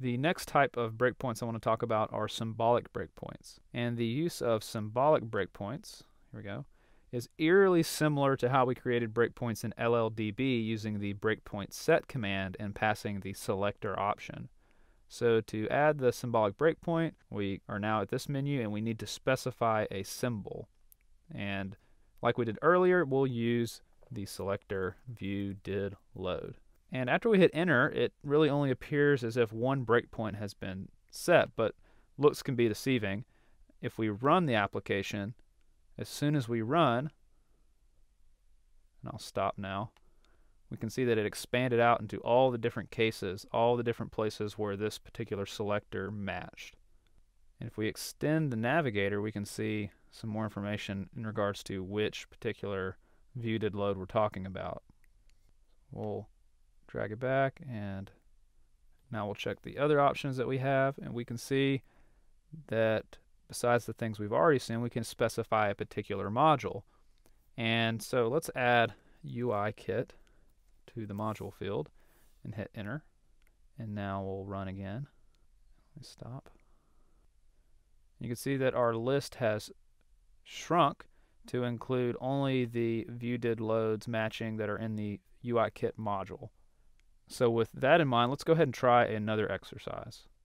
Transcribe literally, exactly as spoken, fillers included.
The next type of breakpoints I want to talk about are symbolic breakpoints. And the use of symbolic breakpoints, here we go, is eerily similar to how we created breakpoints in L L D B using the breakpoint set command and passing the selector option. So to add the symbolic breakpoint, we are now at this menu and we need to specify a symbol. And like we did earlier, we'll use the selector view did load. And after we hit enter, it really only appears as if one breakpoint has been set, but looks can be deceiving. If we run the application, as soon as we run, and I'll stop now, we can see that it expanded out into all the different cases, all the different places where this particular selector matched. And if we extend the navigator, we can see some more information in regards to which particular view did load we're talking about. We'll drag it back, and now we'll check the other options that we have, and we can see that besides the things we've already seen, we can specify a particular module. And so let's add U I kit to the module field and hit enter. And now we'll run again. Let me stop. You can see that our list has shrunk to include only the view did loads matching that are in the U I kit module. So with that in mind, let's go ahead and try another exercise.